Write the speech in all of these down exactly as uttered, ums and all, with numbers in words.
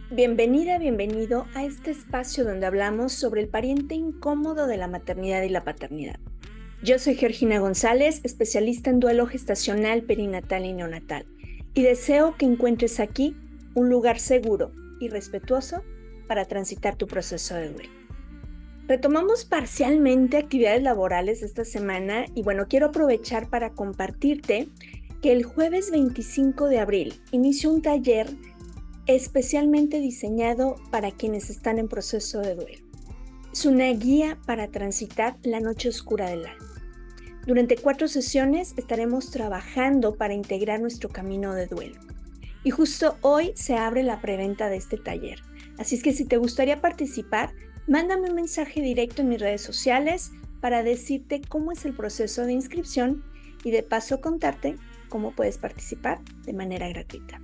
Bienvenida, bienvenido a este espacio donde hablamos sobre el pariente incómodo de la maternidad y la paternidad. Yo soy Georgina González, especialista en duelo gestacional, perinatal y neonatal, y deseo que encuentres aquí un lugar seguro y respetuoso para transitar tu proceso de duelo. Retomamos parcialmente actividades laborales esta semana y bueno, quiero aprovechar para compartirte que el jueves veinticinco de abril inició un taller especialmente diseñado para quienes están en proceso de duelo. Es una guía para transitar la noche oscura del alma. Durante cuatro sesiones estaremos trabajando para integrar nuestro camino de duelo. Y justo hoy se abre la preventa de este taller. Así es que si te gustaría participar, mándame un mensaje directo en mis redes sociales para decirte cómo es el proceso de inscripción y de paso contarte cómo puedes participar de manera gratuita.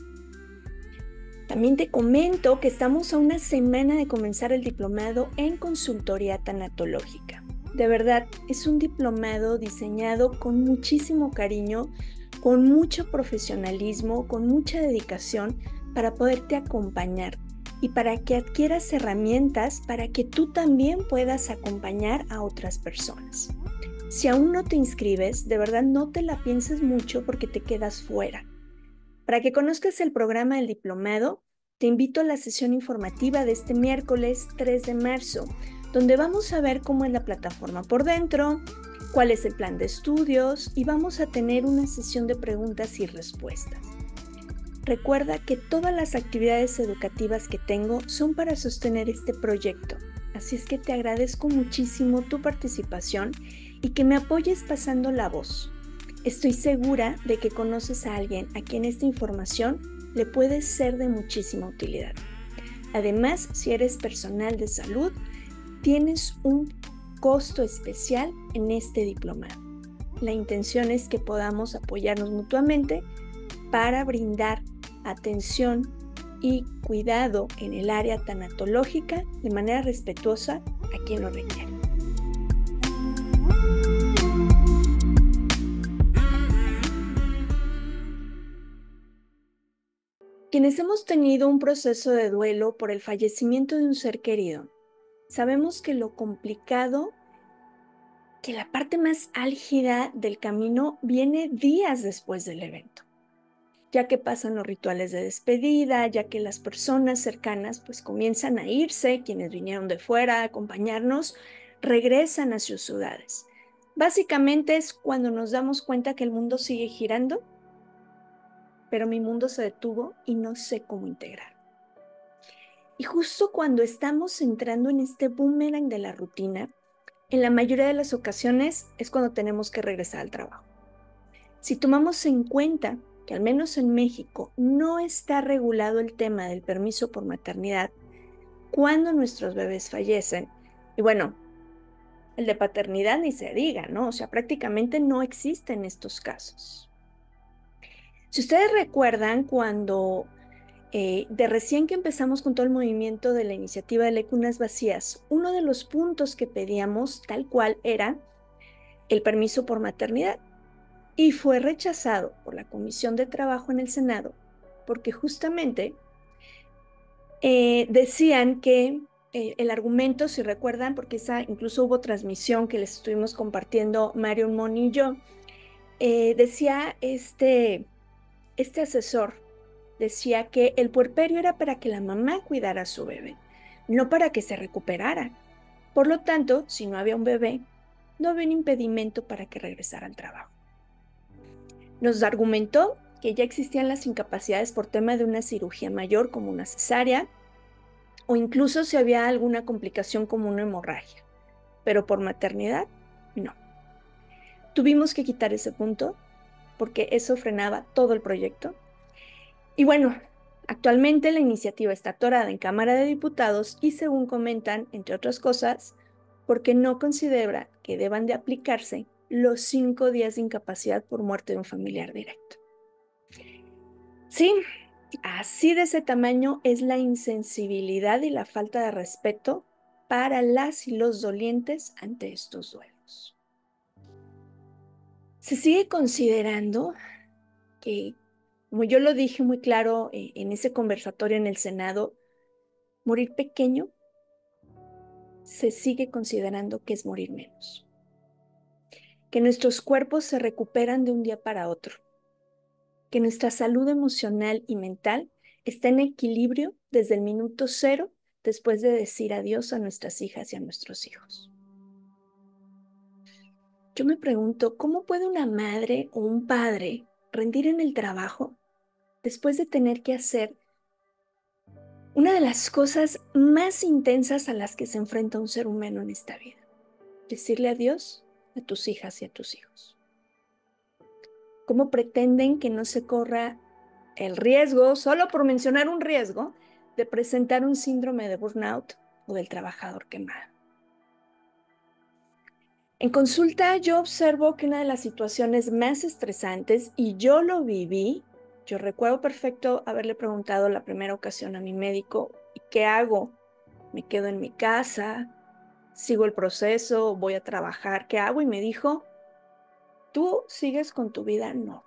También te comento que estamos a una semana de comenzar el diplomado en consultoría tanatológica. De verdad, es un diplomado diseñado con muchísimo cariño, con mucho profesionalismo, con mucha dedicación para poderte acompañar y para que adquieras herramientas para que tú también puedas acompañar a otras personas. Si aún no te inscribes, de verdad no te la pienses mucho porque te quedas fuera. Para que conozcas el programa del diplomado, te invito a la sesión informativa de este miércoles tres de marzo, donde vamos a ver cómo es la plataforma por dentro, cuál es el plan de estudios y vamos a tener una sesión de preguntas y respuestas. Recuerda que todas las actividades educativas que tengo son para sostener este proyecto, así es que te agradezco muchísimo tu participación y que me apoyes pasando la voz. Estoy segura de que conoces a alguien a quien esta información le puede ser de muchísima utilidad. Además, si eres personal de salud, tienes un costo especial en este diplomado. La intención es que podamos apoyarnos mutuamente para brindar atención y cuidado en el área tanatológica de manera respetuosa a quien lo requiere. Quienes hemos tenido un proceso de duelo por el fallecimiento de un ser querido, sabemos que lo complicado, que la parte más álgida del camino viene días después del evento, ya que pasan los rituales de despedida, ya que las personas cercanas pues comienzan a irse, quienes vinieron de fuera a acompañarnos, regresan a sus ciudades. Básicamente es cuando nos damos cuenta que el mundo sigue girando, pero mi mundo se detuvo y no sé cómo integrar. Y justo cuando estamos entrando en este boomerang de la rutina, en la mayoría de las ocasiones es cuando tenemos que regresar al trabajo. Si tomamos en cuenta que al menos en México no está regulado el tema del permiso por maternidad cuando nuestros bebés fallecen, y bueno, el de paternidad ni se diga, ¿no? O sea, prácticamente no existen estos casos. Si ustedes recuerdan cuando Eh, de recién que empezamos con todo el movimiento de la iniciativa de Ley Cunas Vacías, uno de los puntos que pedíamos tal cual era el permiso por maternidad y fue rechazado por la Comisión de Trabajo en el Senado porque justamente eh, decían que eh, el argumento, si recuerdan, porque esa incluso hubo transmisión que les estuvimos compartiendo Mario Moni y yo, eh, decía este, este asesor, decía que el puerperio era para que la mamá cuidara a su bebé, no para que se recuperara. Por lo tanto, si no había un bebé, no había un impedimento para que regresara al trabajo. Nos argumentó que ya existían las incapacidades por tema de una cirugía mayor como una cesárea o incluso si había alguna complicación como una hemorragia, pero por maternidad, no. Tuvimos que quitar ese punto porque eso frenaba todo el proyecto. Y bueno, actualmente la iniciativa está atorada en Cámara de Diputados y según comentan, entre otras cosas, porque no considera que deban de aplicarse los cinco días de incapacidad por muerte de un familiar directo. Sí, así de ese tamaño es la insensibilidad y la falta de respeto para las y los dolientes ante estos duelos. Se sigue considerando que, como yo lo dije muy claro eh, en ese conversatorio en el Senado, morir pequeño se sigue considerando que es morir menos. Que nuestros cuerpos se recuperan de un día para otro. Que nuestra salud emocional y mental está en equilibrio desde el minuto cero después de decir adiós a nuestras hijas y a nuestros hijos. Yo me pregunto, ¿cómo puede una madre o un padre rendir en el trabajo después de tener que hacer una de las cosas más intensas a las que se enfrenta un ser humano en esta vida? Decirle adiós a tus hijas y a tus hijos. ¿Cómo pretenden que no se corra el riesgo, solo por mencionar un riesgo, de presentar un síndrome de burnout o del trabajador quemado? En consulta yo observo que una de las situaciones más estresantes, y yo lo viví, yo recuerdo perfecto haberle preguntado la primera ocasión a mi médico, ¿qué hago? ¿Me quedo en mi casa? ¿Sigo el proceso? ¿Voy a trabajar? ¿Qué hago? Y me dijo, tú sigues con tu vida normal.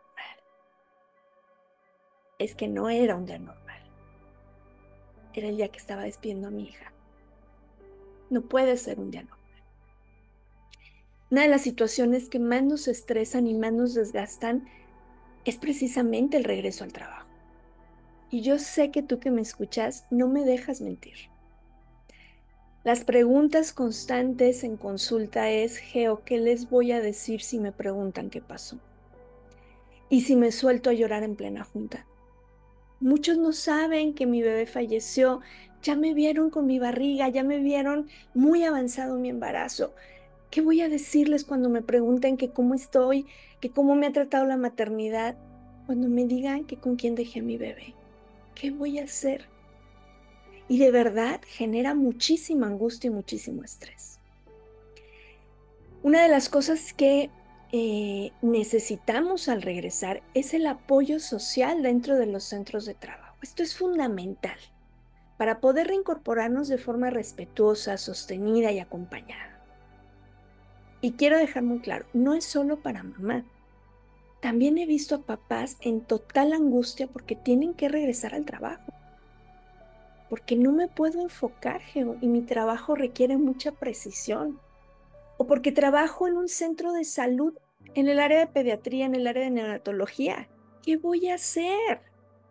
Es que no era un día normal. Era el día que estaba despidiendo a mi hija. No puede ser un día normal. Una de las situaciones que más nos estresan y más nos desgastan es precisamente el regreso al trabajo. Y yo sé que tú que me escuchas no me dejas mentir. Las preguntas constantes en consulta es, Geo, ¿qué les voy a decir si me preguntan qué pasó? Y si me suelto a llorar en plena junta. Muchos no saben que mi bebé falleció, ya me vieron con mi barriga, ya me vieron muy avanzado mi embarazo. ¿Qué voy a decirles cuando me pregunten que cómo estoy, que cómo me ha tratado la maternidad? Cuando me digan que con quién dejé a mi bebé. ¿Qué voy a hacer? Y de verdad genera muchísima angustia y muchísimo estrés. Una de las cosas que eh, necesitamos al regresar es el apoyo social dentro de los centros de trabajo. Esto es fundamental para poder reincorporarnos de forma respetuosa, sostenida y acompañada. Y quiero dejar muy claro, no es solo para mamá. También he visto a papás en total angustia porque tienen que regresar al trabajo. Porque no me puedo enfocar, Geo, y mi trabajo requiere mucha precisión. O porque trabajo en un centro de salud, en el área de pediatría, en el área de neonatología. ¿Qué voy a hacer?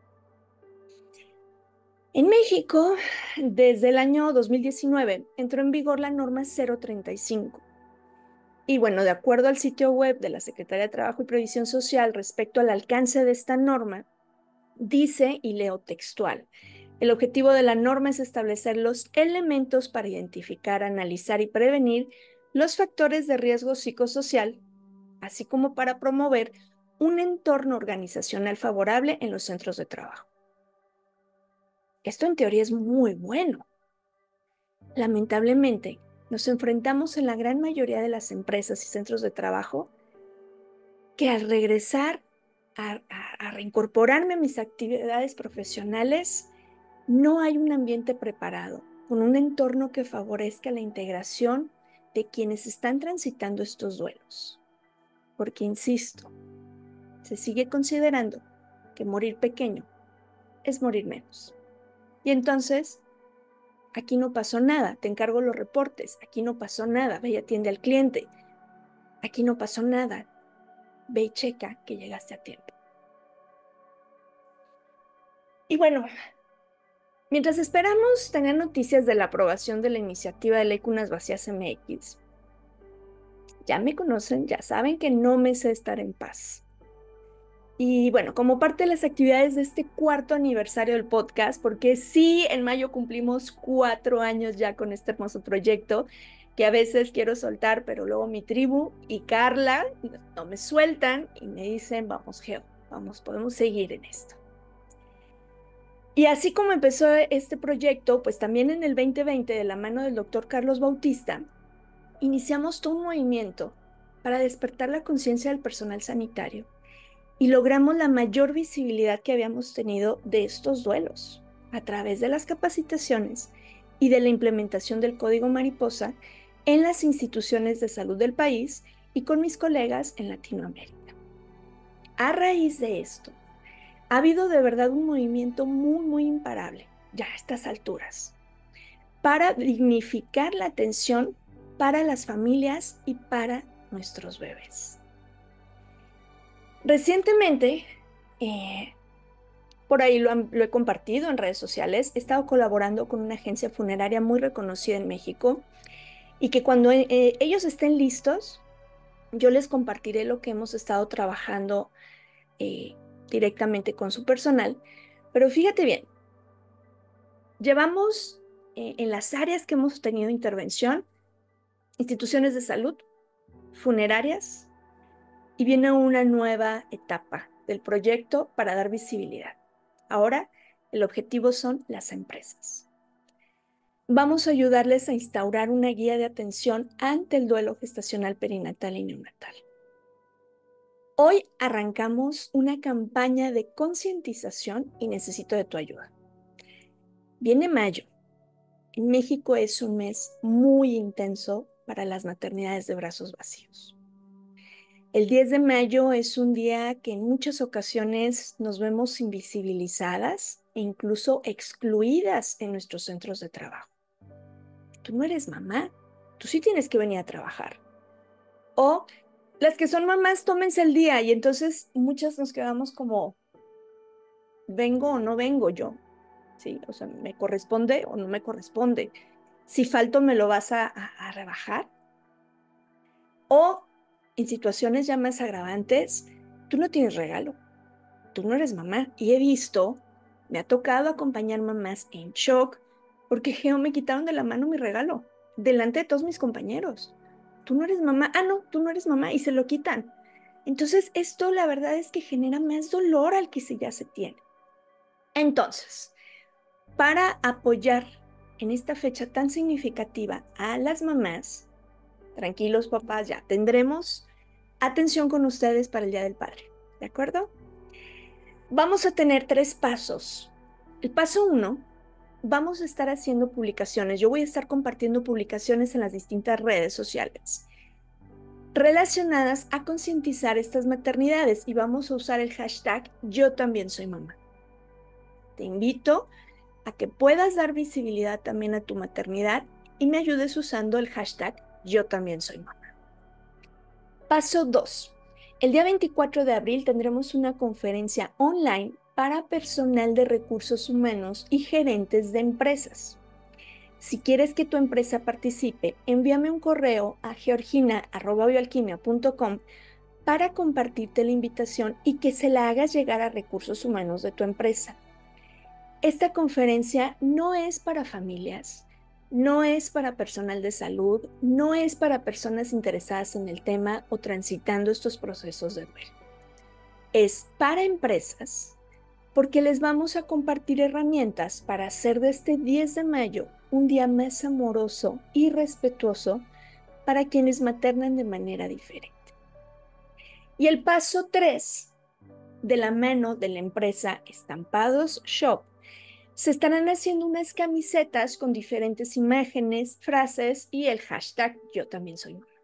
En México, desde el año dos mil diecinueve, entró en vigor la norma cero treinta y cinco. Y bueno, de acuerdo al sitio web de la Secretaría de Trabajo y Previsión Social respecto al alcance de esta norma, dice, y leo textual, el objetivo de la norma es establecer los elementos para identificar, analizar y prevenir los factores de riesgo psicosocial, así como para promover un entorno organizacional favorable en los centros de trabajo. Esto en teoría es muy bueno. Lamentablemente, nos enfrentamos en la gran mayoría de las empresas y centros de trabajo que al regresar a, a, a reincorporarme a mis actividades profesionales, no hay un ambiente preparado, con un entorno que favorezca la integración de quienes están transitando estos duelos. Porque, insisto, se sigue considerando que morir pequeño es morir menos. Y entonces, aquí no pasó nada, te encargo los reportes, aquí no pasó nada, ve y atiende al cliente, aquí no pasó nada, ve y checa que llegaste a tiempo. Y bueno, mientras esperamos tener noticias de la aprobación de la iniciativa de ley Cunas Vacías M X, ya me conocen, ya saben que no me sé estar en paz. Y bueno, como parte de las actividades de este cuarto aniversario del podcast, porque sí, en mayo cumplimos cuatro años ya con este hermoso proyecto, que a veces quiero soltar, pero luego mi tribu y Carla no me sueltan y me dicen, vamos, Geo, vamos, podemos seguir en esto. Y así como empezó este proyecto, pues también en el veinte veinte, de la mano del doctor Carlos Bautista, iniciamos todo un movimiento para despertar la conciencia del personal sanitario y logramos la mayor visibilidad que habíamos tenido de estos duelos a través de las capacitaciones y de la implementación del Código Mariposa en las instituciones de salud del país y con mis colegas en Latinoamérica. A raíz de esto, ha habido de verdad un movimiento muy, muy imparable, ya a estas alturas, para dignificar la atención para las familias y para nuestros bebés. Recientemente, eh, por ahí lo, han, lo he compartido en redes sociales, he estado colaborando con una agencia funeraria muy reconocida en México y que cuando eh, ellos estén listos, yo les compartiré lo que hemos estado trabajando eh, directamente con su personal. Pero fíjate bien, llevamos eh, en las áreas que hemos tenido intervención, instituciones de salud, funerarias, y viene una nueva etapa del proyecto para dar visibilidad. Ahora, el objetivo son las empresas. Vamos a ayudarles a instaurar una guía de atención ante el duelo gestacional, perinatal y neonatal. Hoy arrancamos una campaña de concientización y necesito de tu ayuda. Viene mayo. En México es un mes muy intenso para las maternidades de brazos vacíos. El diez de mayo es un día que en muchas ocasiones nos vemos invisibilizadas e incluso excluidas en nuestros centros de trabajo. Tú no eres mamá, tú sí tienes que venir a trabajar. O las que son mamás, tómense el día y entonces muchas nos quedamos como, ¿vengo o no vengo yo? ¿Sí? O sea, ¿me corresponde o no me corresponde? Si falto, ¿me lo vas a, a, a rebajar? O en situaciones ya más agravantes, tú no tienes regalo, tú no eres mamá. Y he visto, me ha tocado acompañar mamás en shock porque geo, me quitaron de la mano mi regalo, delante de todos mis compañeros. Tú no eres mamá, ah, no, tú no eres mamá, y se lo quitan. Entonces, esto la verdad es que genera más dolor al que se ya se tiene. Entonces, para apoyar en esta fecha tan significativa a las mamás, tranquilos papás, ya tendremos atención con ustedes para el Día del Padre, ¿de acuerdo? Vamos a tener tres pasos. El paso uno, vamos a estar haciendo publicaciones. Yo voy a estar compartiendo publicaciones en las distintas redes sociales relacionadas a concientizar estas maternidades y vamos a usar el hashtag Yo también soy mamá. Te invito a que puedas dar visibilidad también a tu maternidad y me ayudes usando el hashtag Yo también soy mamá. Paso dos. El día veinticuatro de abril tendremos una conferencia online para personal de recursos humanos y gerentes de empresas. Si quieres que tu empresa participe, envíame un correo a georgina arroba bioalquimia punto com para compartirte la invitación y que se la hagas llegar a recursos humanos de tu empresa. Esta conferencia no es para familias, no es para personal de salud, no es para personas interesadas en el tema o transitando estos procesos de duelo. Es para empresas porque les vamos a compartir herramientas para hacer de este diez de mayo un día más amoroso y respetuoso para quienes maternan de manera diferente. Y el paso tres, de la mano de la empresa Estampados Shop, se estarán haciendo unas camisetas con diferentes imágenes, frases y el hashtag Yo también soy mamá,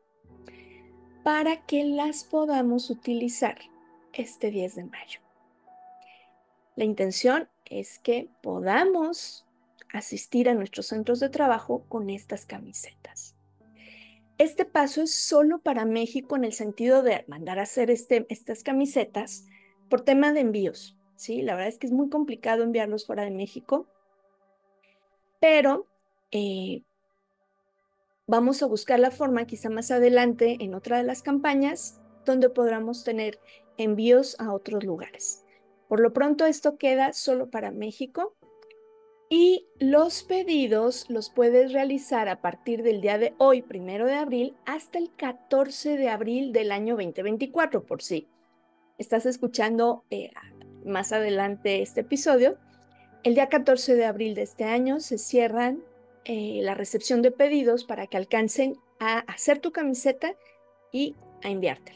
para que las podamos utilizar este diez de mayo. La intención es que podamos asistir a nuestros centros de trabajo con estas camisetas. Este paso es solo para México en el sentido de mandar a hacer este, estas camisetas por tema de envíos, ¿sí? La verdad es que es muy complicado enviarlos fuera de México, pero eh, vamos a buscar la forma quizá más adelante en otra de las campañas donde podamos tener envíos a otros lugares. Por lo pronto esto queda solo para México y los pedidos los puedes realizar a partir del día de hoy, primero de abril, hasta el catorce de abril del año veinte veinticuatro, por si estás escuchando eh, más adelante este episodio. El día catorce de abril de este año se cierran eh, la recepción de pedidos para que alcancen a hacer tu camiseta y a enviártela.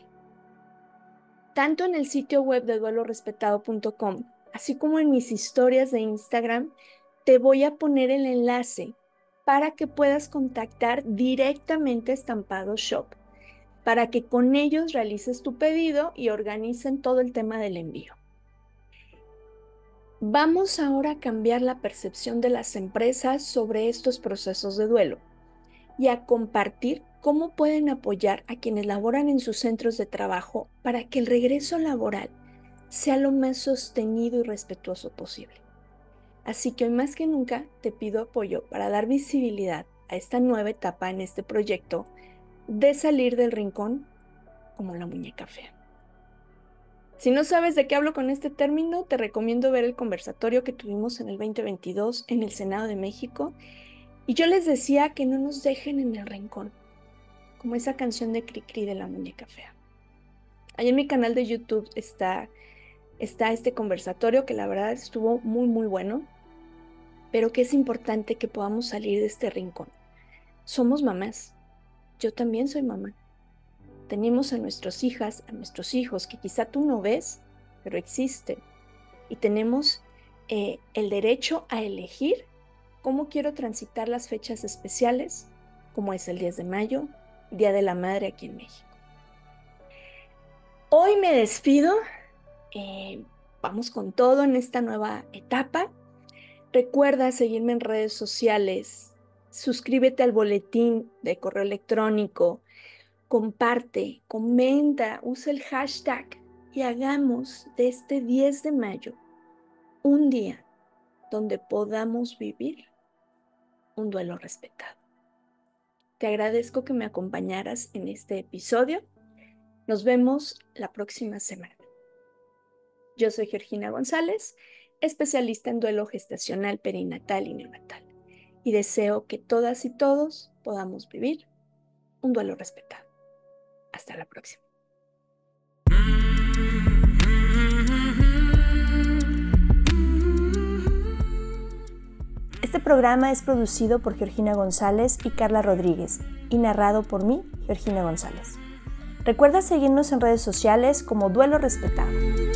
Tanto en el sitio web de duelo respetado punto com, así como en mis historias de Instagram, te voy a poner el enlace para que puedas contactar directamente a Estampados Shop, para que con ellos realices tu pedido y organicen todo el tema del envío. Vamos ahora a cambiar la percepción de las empresas sobre estos procesos de duelo y a compartir cómo pueden apoyar a quienes laboran en sus centros de trabajo para que el regreso laboral sea lo más sostenido y respetuoso posible. Así que hoy más que nunca te pido apoyo para dar visibilidad a esta nueva etapa en este proyecto de salir del rincón como la muñeca fea. Si no sabes de qué hablo con este término, te recomiendo ver el conversatorio que tuvimos en el veinte veintidós en el Senado de México. Y yo les decía que no nos dejen en el rincón, como esa canción de Cricri de la muñeca fea. Ahí en mi canal de YouTube está, está este conversatorio que la verdad estuvo muy, muy bueno, pero que es importante que podamos salir de este rincón. Somos mamás. Yo también soy mamá. Tenemos a nuestras hijas, a nuestros hijos, que quizá tú no ves, pero existen. Y tenemos eh, el derecho a elegir cómo quiero transitar las fechas especiales, como es el diez de mayo, Día de la Madre aquí en México. Hoy me despido. Eh, vamos con todo en esta nueva etapa. Recuerda seguirme en redes sociales. Suscríbete al boletín de correo electrónico. Comparte, comenta, usa el hashtag y hagamos de este diez de mayo un día donde podamos vivir un duelo respetado. Te agradezco que me acompañaras en este episodio. Nos vemos la próxima semana. Yo soy Georgina González, especialista en duelo gestacional, perinatal y neonatal, y deseo que todas y todos podamos vivir un duelo respetado. Hasta la próxima. Este programa es producido por Georgina González y Carla Rodríguez y narrado por mí, Georgina González. Recuerda seguirnos en redes sociales como Duelo Respetado.